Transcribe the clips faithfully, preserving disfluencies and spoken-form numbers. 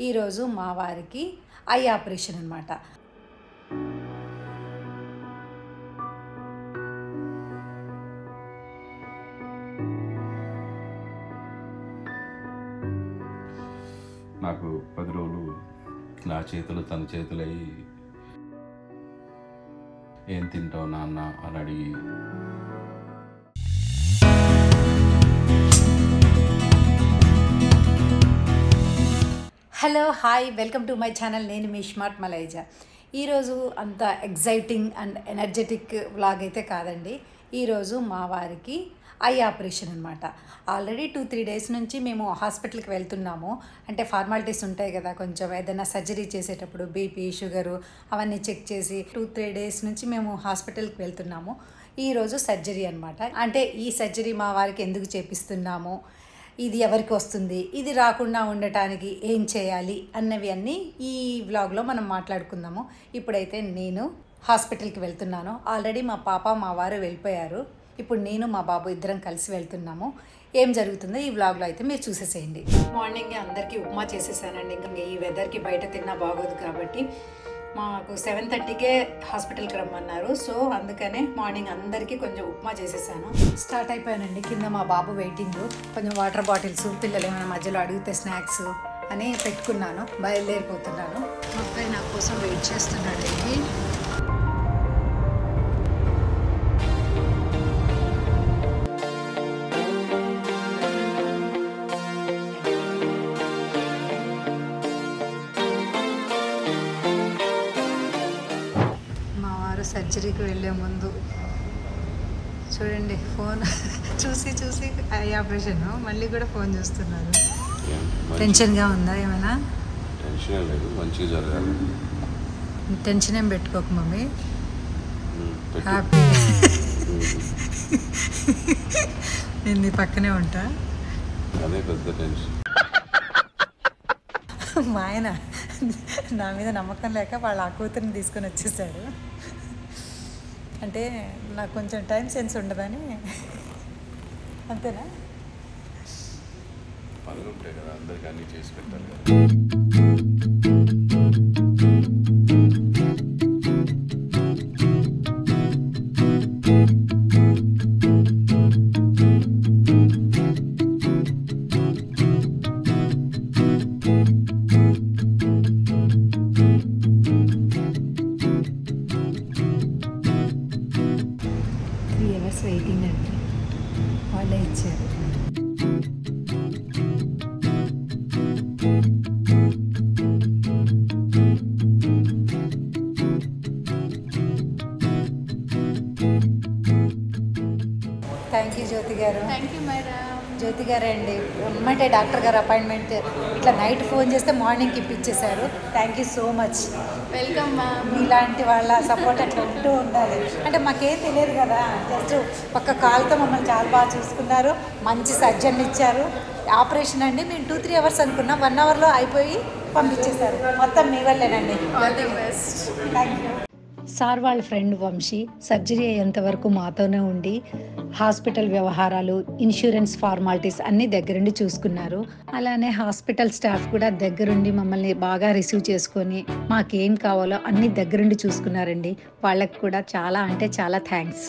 ఈరోజు మా వారికి ఐ ఆపరేషన్ అన్నమాట. నాకు పది రోజులు నా చేతులు తన చేతులు అయ్యి ఏం తింటావు నాన్న అని అడిగి hello hi welcome to my channel. నేను మీ స్మార్ట్ మలైజా. ఈరోజు అంత ఎగ్జైటింగ్ అండ్ ఎనర్జెటిక్ వ్లాగ్ అయితే కాదండి. ఈరోజు మా వారికి ఐ ఆపరేషన్ అనమాట. ఆల్రెడీ టూ త్రీ డేస్ నుంచి మేము హాస్పిటల్కి వెళ్తున్నాము. అంటే ఫార్మాలిటీస్ ఉంటాయి కదా, కొంచెం ఏదైనా సర్జరీ చేసేటప్పుడు బీపీ షుగరు అవన్నీ చెక్ చేసి టూ త్రీ డేస్ నుంచి మేము హాస్పిటల్కి వెళ్తున్నాము. ఈరోజు సర్జరీ అనమాట. అంటే ఈ సర్జరీ మా వారికి ఎందుకు చేపిస్తున్నాము, ఇది ఎవరికి వస్తుంది, ఇది రాకుండా ఉండటానికి ఏం చేయాలి అన్నవి అన్నీ ఈ వ్లాగ్లో మనం మాట్లాడుకుందాము. ఇప్పుడైతే నేను హాస్పిటల్కి వెళ్తున్నాను. ఆల్రెడీ మా పాప మా వారు వెళ్ళిపోయారు. ఇప్పుడు నేను మా బాబు ఇద్దరం కలిసి వెళ్తున్నాము. ఏం జరుగుతుందో ఈ వ్లాగ్లో అయితే మీరు చూసేసేయండి. మార్నింగ్ అందరికీ ఉప్మా చేసేసానండి. ఇంకా ఈ వెదర్కి బయట తిన్నా బాగోదు కాబట్టి మాకు సెవెన్ థర్టీకే హాస్పిటల్కి రమ్మన్నారు. సో అందుకనే మార్నింగ్ అందరికీ కొంచెం ఉప్మా చేసేసాను. స్టార్ట్ అయిపోయానండి. కింద మా బాబు వెయిటింగ్, కొంచెం వాటర్ బాటిల్స్, పిల్లలు ఏమైనా మధ్యలో అడిగితే స్నాక్స్ అని పెట్టుకున్నాను. బయలుదేరిపోతున్నాను. మా అబ్బాయి నా కోసం వెయిట్ చేస్తున్నాడండి. సర్జరీకి వెళ్ళే ముందు చూడండి, ఫోన్ చూసి చూసి ఐ ఆపరేషన్ మళ్ళీ కూడా ఫోన్ చూస్తున్నారు. టెన్షన్గా ఉందా? ఏమైనా టెన్షన్ లేదు, మంచిగా జరగాలి. టెన్షన్ ఏం పెట్టుకోకు మమ్మీ, హ్యాపీ. నేను నీ పక్కనే ఉంటా. అదే పెద్ద టెన్షన్. మా ఆయన నా మీద నమ్మకం లేక వాళ్ళ ఆ కూతురిని తీసుకొని వచ్చేసాడు. అంటే నాకు కొంచెం టైం సెన్స్ ఉండదని. అంతేనా? పనులు ఉంటాయి కదా, అందరికీ అన్నీ చేసి పెట్టాలి కదా. వెయిటింగ్ అంటే వాళ్ళే ఇచ్చారు. థ్యాంక్ యూ జ్యోతి గారు. Thank you madam. జ్యోతి గారే అండి. వెంబటే డాక్టర్ గారు అపాయింట్మెంట్ ఇట్లా నైట్ ఫోన్ చేస్తే మార్నింగ్కి ఇప్పించేశారు. Thank you so much. Welcome ma'am. మీలాంటి వాళ్ళ సపోర్ట్ అట్లా ఉంటూ ఉండాలి. అంటే మాకేం తెలియదు కదా, జస్ట్ ఒక్క కాల్తో మమ్మల్ని చాలా బాగా చూసుకున్నారు. మంచి సర్జన్ ఇచ్చారు. ఆపరేషన్ అండి మేము టూ త్రీ అవర్స్ అనుకున్నాం, వన్ అవర్లో అయిపోయి పంపించేశారు. మొత్తం మీ వల్లేనండి. All the best. Thank you. Sir వాళ్ళ ఫ్రెండ్ వంశీ సర్జరీ అయ్యేంత వరకు మాతోనే ఉండి హాస్పిటల్ వ్యవహారాలు, ఇన్సూరెన్స్ ఫార్మాలిటీస్ అన్నీ దగ్గరుండి చూసుకున్నారు. అలానే హాస్పిటల్ స్టాఫ్ కూడా దగ్గరుండి మమ్మల్ని బాగా రిసీవ్ చేసుకొని మాకేం కావాలో అన్నీ దగ్గరుండి చూసుకున్నారండి. వాళ్ళకి కూడా చాలా అంటే చాలా థ్యాంక్స్.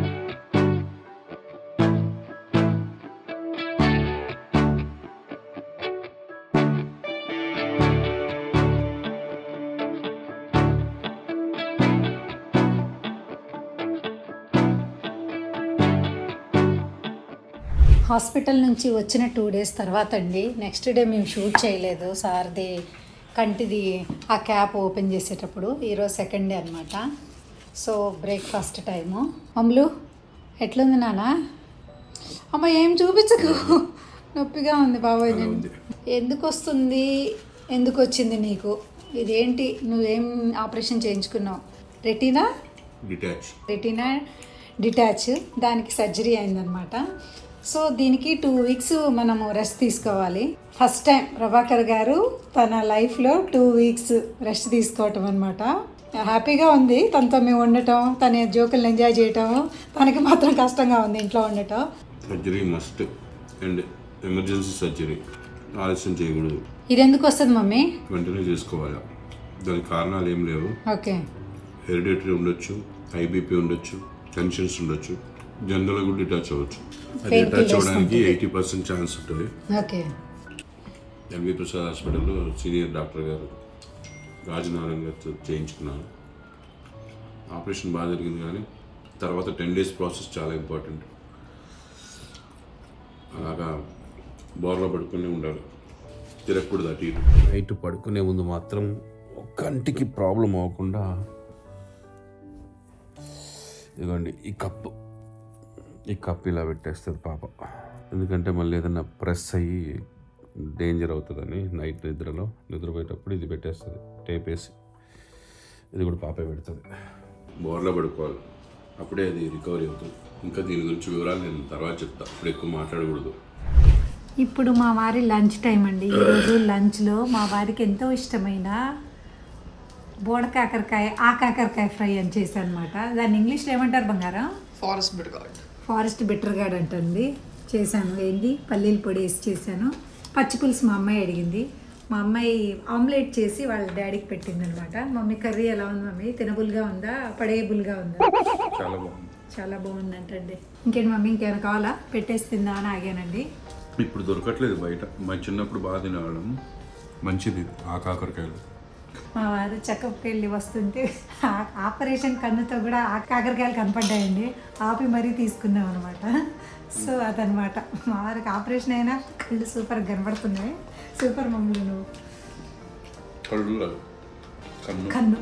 హాస్పిటల్ నుంచి వచ్చిన టూ డేస్ తర్వాత అండి, నెక్స్ట్ డే మేము షూట్ చేయలేదు. సార్ది కంటిది ఆ క్యాప్ ఓపెన్ చేసేటప్పుడు. ఈరోజు సెకండ్ డే అనమాట. So breakfast time. అమ్ములు ఎట్లుంది నాన్న? అమ్మ ఏం చూపించకు, నొప్పిగా ఉంది బాబోయ్. నేను ఎందుకు వస్తుంది, ఎందుకు వచ్చింది నీకు? ఇదేంటి, నువ్వేం ఆపరేషన్ చేయించుకున్నావు? రెటీనా డిటాచ్ రెటీనా డిటాచ్ దానికి సర్జరీ అయిందనమాట. సో దీనికి టూ వీక్స్ మనము రెస్ట్ తీసుకోవాలి. ఫస్ట్ టైం ప్రభాకర్ గారు తన లైఫ్లో టూ వీక్స్ రెస్ట్ తీసుకోవటం అనమాట. హ్యాపీగా ఉంది తనతో మేము ఉండటం, తన జోకులను ఎంజాయ్ చేయటం. తనకి మాత్రం కష్టంగా ఉంది ఇంట్లో ఉండటం. Surgery must and emergency surgery ఆలస్యం చేయకూడదు. ఇది ఎందుకు వస్తుంది మమ్మీ? వెంటనే చేసుకోవాలి. దానికి కారణాలు ఏం లేవు. ఓకే. హెరిడిటరీ ఉండొచ్చు, ఐబీపీ ఉండొచ్చు, టెన్షన్స్ ఉండొచ్చు, జనరల్గా కూడా డిటాచ్ అవ్వచ్చు. అది డిటాచ్ అవ్వడానికి ఎయిటీ పర్సెంట్ ఛాన్స్ ఉంటుంది. ఓకే. ఎల్వి ప్రసాద్ హాస్పిటల్లో సీనియర్ డాక్టర్ గారు రాజనారాయణ గారితో చేయించుకున్నాను. ఆపరేషన్ బాగా జరిగింది, కానీ తర్వాత టెన్ డేస్ ప్రాసెస్ చాలా ఇంపార్టెంట్. అలాగా బోర్లో పడుకునే ఉండాలి, తిరగకూడదు అటు ఇటు. నైట్ పడుకునే ముందు మాత్రం కంటికి ప్రాబ్లం అవ్వకుండా ఇదిగోండి ఈ కప్పు ఈ కప్పు ఇలా పెట్టేస్తుంది పాప. ఎందుకంటే మళ్ళీ ఏదైనా ప్రెస్ అయ్యి డేంజర్ అవుతుందని నైట్ నిద్రలో నిద్రపోయేటప్పుడు ఇది పెట్టేస్తుంది టేప్ వేసి. ఇది కూడా పాపే పెడుతుంది. బోర్లో పడుకోవాలి, అప్పుడే అది రికవరీ అవుతుంది. ఇంకా దీని గురించి వివరాలు నేను తర్వాత చెప్తా, ఇప్పుడు ఎక్కువ మాట్లాడకూడదు. ఇప్పుడు మా వారి లంచ్ టైం అండి. ఈరోజు లంచ్లో మా వారికి ఎంతో ఇష్టమైన బోడ కాకరకాయ ఆ కాకరకాయ ఫ్రై అని చేశాను అనమాట. దాన్ని ఇంగ్లీష్లో ఏమంటారు బంగారం? ఫారెస్ట్ బిట్గార్డ్. ఫారెస్ట్ బిట్టర్గార్డ్ అంటుంది. చేశాను. ఏంటి పల్లీల పొడి వేసి చేశాను. పచ్చి పులుసు మా అమ్మాయి అడిగింది. మా అమ్మాయి ఆమ్లెట్ చేసి వాళ్ళ డాడీకి పెట్టింది అనమాట. మమ్మీ కర్రీ ఎలా ఉంది మమ్మీ? తినబుల్గా ఉందా, పడేయబుల్గా ఉందా? చాలా బాగుంది. చాలా బాగుందంటండి. ఇంకేంటి మమ్మీ, ఇంకేమైనా కావాలా? పెట్టేసి తిందా అని ఆగానండి. ఇప్పుడు దొరకట్లేదు బయట. మా చిన్నప్పుడు బాగా తినేవాళ్ళం. మంచిది ఆ కాకరకాయలు. మా వారు చెకప్కి వెళ్ళి వస్తుంటే ఆపరేషన్ కన్నుతో కూడా ఆ కాకరకాయలు కనపడ్డాయండి. ఆపి మరీ తీసుకున్నాం అనమాట. సో అదనమాట, మా వారికి ఆపరేషన్ అయినా కళ్ళు సూపర్ కనపడుతున్నాయి. సూపర్ మమ్మల్ని నువ్వు కన్ను.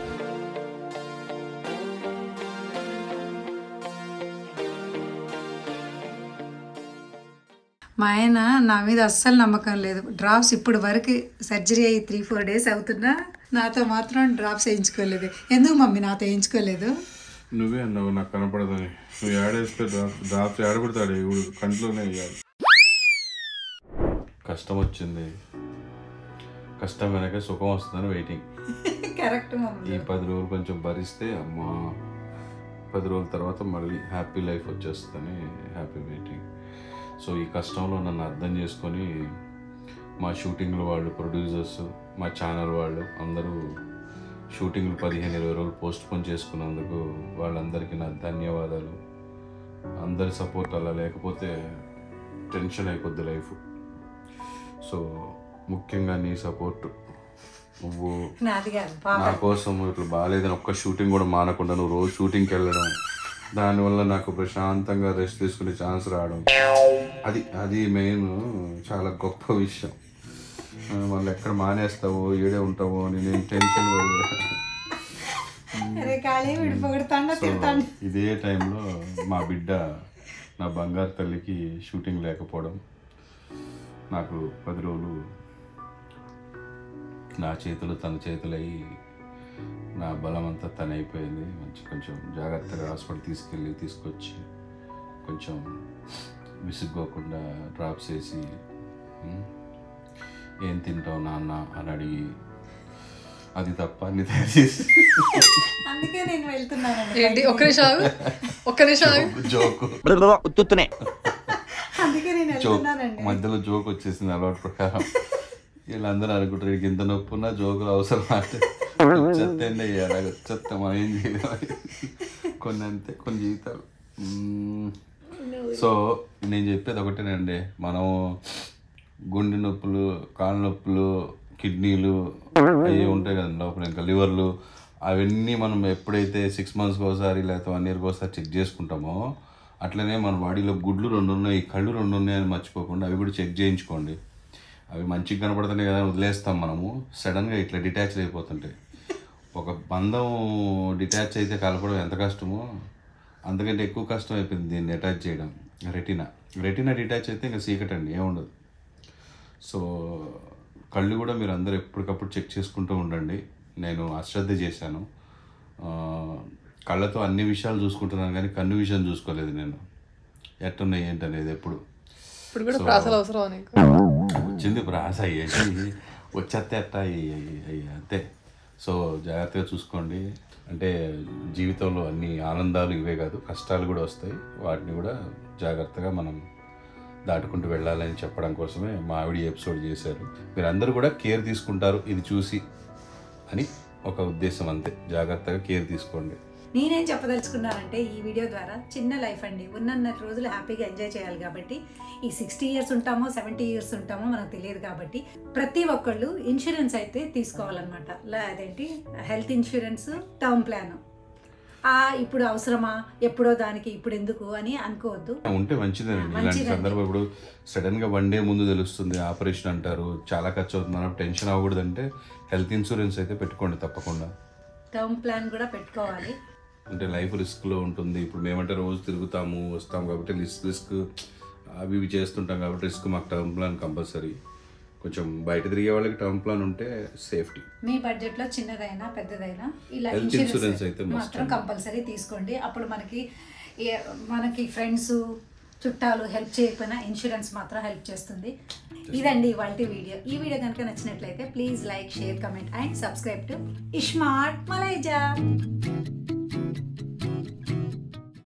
మా ఆయన నా మీద అస్సలు నమ్మకం లేదు. డ్రాప్స్ ఇప్పుడు వరకు సర్జరీ అయ్యి త్రీ ఫోర్ డేస్ అవుతున్నా నాతో మాత్రం డ్రాప్స్ వేయించుకోలేదు. ఎందుకు మమ్మీ నాతో వేయించుకోలేదు? నువ్వే అన్నావు నాకు కనపడదని. నువ్వు ఏడేస్తే డ్రాప్ డ్రాప్స్ ఏడబడతాడు, కంట్లోనే వేయాలి. కష్టం వచ్చింది, కష్టం వెనక సుఖం వస్తుందని వెయిటింగ్. Correct mummy. ఈ పది రోజులు కొంచెం భరిస్తే అమ్మా పది రోజుల తర్వాత మళ్ళీ హ్యాపీ లైఫ్ వచ్చేస్తుందని హ్యాపీ వెయిటింగ్. సో ఈ కష్టంలో నన్ను అర్థం చేసుకొని మా షూటింగ్లు వాళ్ళు, ప్రొడ్యూసర్స్, మా ఛానల్ వాళ్ళు అందరూ షూటింగ్లు పదిహేను ఇరవై రోజులు పోస్ట్ పోన్ చేసుకున్నందుకు వాళ్ళందరికీ నా ధన్యవాదాలు. అందరి సపోర్ట్ అలా లేకపోతే టెన్షన్ అయిపోద్ది లైఫ్. సో ముఖ్యంగా నీ సపోర్ట్. నువ్వు నా కోసం ఇట్లా బాగాలేదని ఒక్క షూటింగ్ కూడా మానకుండా నువ్వు రోజు షూటింగ్కి వెళ్ళడం, దానివల్ల నాకు ప్రశాంతంగా రెస్ట్ తీసుకునే ఛాన్స్ రావడం, అది అది మెయిన్ చాలా గొప్ప విషయం. మళ్ళీ ఎక్కడ మానేస్తావో ఏడే ఉంటావో నేను టెన్షన్ ఇదే టైంలో మా బిడ్డ నా బంగారు తల్లికి షూటింగ్ లేకపోవడం, నాకు పది రోజులు నా చేతులు తన చేతులయ్యి నా బలం అంతా తన అయిపోయింది. మంచి కొంచెం జాగ్రత్తగా హాస్పిటల్ తీసుకెళ్ళి తీసుకొచ్చి కొంచెం విసుక్కోకుండా డ్రాప్స్ వేసి ఏం తింటావు నాన్న అని అడిగి అది తప్ప అన్ని తయారు చేసి అందుకే నేను వెళ్తున్నాను. ఏంటి ఒక్క నిమిషం ఒక్క నిమిషం జోకు అందుకే నేను వెళ్తున్నానండి. మధ్యలో జోక్ వచ్చేసింది అలవాటు ప్రకారం. వీళ్ళందరూ అనుకుంటారు వీడికి ఎంత నొప్పి ఉన్నా జోకులు అవసరం అంటే చెత్త ఏంటి అయ్యారు చెత్త మనం ఏం చేయలేదు. కొన్ని అంతే కొన్ని జీవితాలు. సో నేను చెప్పేది ఒకటేనండి, మనం గుండె నొప్పులు, కాళ్ళ నొప్పులు, కిడ్నీలు అవి ఉంటాయి కదండి లోపల, ఇంకా లివర్లు, అవన్నీ మనం ఎప్పుడైతే సిక్స్ మంత్స్కి ఒకసారి లేకపోతే వన్ ఇయర్కి ఒకసారి చెక్ చేసుకుంటామో అట్లనే మన బాడీలో గుడ్లు రెండు ఉన్నాయి, కళ్ళు రెండు ఉన్నాయని మర్చిపోకుండా అవి కూడా చెక్ చేయించుకోండి. అవి మంచిగా కనపడుతున్నాయి కదా వదిలేస్తాం మనము, సడన్గా ఇట్లా డిటాచ్ అయిపోతుంటాయి. ఒక బంధం డిటాచ్ అయితే కలపడం ఎంత కష్టమో అంతకంటే ఎక్కువ కష్టం అయిపోయింది దీన్ని అటాచ్ చేయడం. రెటీనా రెటీనా డిటాచ్ అయితే ఇంకా సీక్రెట్ అండి, ఏముండదు. సో కళ్ళు కూడా మీరు అందరూ ఎప్పటికప్పుడు చెక్ చేసుకుంటూ ఉండండి. నేను అశ్రద్ధ చేశాను, కళ్ళతో అన్ని విషయాలు చూసుకుంటున్నాను కానీ కన్ను విషయం చూసుకోలేదు నేను, ఎట్టున్నాయి ఏంటనేది ఎప్పుడు. వచ్చింది ప్రాస అయ్యేసి వచ్చేస్తే అట్ట అయ్యి అంతే. సో జాగ్రత్తగా చూసుకోండి. అంటే జీవితంలో అన్ని ఆనందాలు ఇవే కాదు, కష్టాలు కూడా వస్తాయి, వాటిని కూడా జాగ్రత్తగా మనం దాటుకుంటూ వెళ్ళాలని చెప్పడం కోసమే మా ఆవిడ ఎపిసోడ్ చేశారు. మీరు అందరూ కూడా కేర్ తీసుకుంటారు ఇది చూసి అని ఒక ఉద్దేశం, అంతే. జాగ్రత్తగా కేర్ తీసుకోండి. నేనేం చెప్పదలుచుకున్నానంటే ఈ వీడియో ద్వారా చిన్న లైఫ్ అండి, ఉన్నన్న రోజులు హ్యాపీగా ఎంజాయ్ చేయాలి. కాబట్టి ఈ సిక్స్టీ ఇయర్స్ ఉంటామో సెవెంటీ ఇయర్స్ ఉంటామో మనకు తెలియదు. కాబట్టి ప్రతి ఒక్కళ్ళు ఇన్సూరెన్స్ అయితే తీసుకోవాలన్నమాట. అదేంటి హెల్త్ ఇన్సూరెన్స్, టర్మ్ ప్లాన్. ఇప్పుడు అవసరమా, ఎప్పుడో దానికి ఇప్పుడు ఎందుకు అని అనుకోవద్దు. ఉంటే మంచిదేనండి. ఇలాంటి సందర్భం ఇప్పుడు సడన్ గా వన్ డే ముందు తెలుస్తుంది ఆపరేషన్ అంటారు, చాలా ఖర్చు అవుతుంది, మనం టెన్షన్ అవ్వకూడదు అంటే హెల్త్ ఇన్సూరెన్స్ అయితే పెట్టుకోండి తప్పకుండా. టర్మ్ ప్లాన్ కూడా పెట్టుకోవాలి. అంటే లైఫ్ రిస్క్లో ఉంటుంది. ఇప్పుడు మేమంటే రోజు తిరుగుతాము వస్తాము కాబట్టి రిస్క్ రిస్క్ అవి ఇవి చేస్తుంటాం కాబట్టి రిస్క్ మాకు టర్మ్ ప్లాన్ కంపల్సరీ. కొంచెం బయట తిరిగే వాళ్ళకి టర్మ్ ప్లాన్ ఉంటే సేఫ్టీ. మీ బడ్జెట్లో చిన్నదైనా పెద్దదైనా ఇలా హెల్త్ ఇన్సూరెన్స్ అయితే మాత్రం కంపల్సరీ తీసుకోండి. అప్పుడు మనకి మనకి ఫ్రెండ్స్ చుట్టాలు హెల్ప్ చేయకపోయినా ఇన్సూరెన్స్ మాత్రం హెల్ప్ చేస్తుంది. ఇదండి ఇవాళ వీడియో. ఈ వీడియో కనుక నచ్చినట్లయితే please like, share, comment and subscribe to Ismart మలైజా.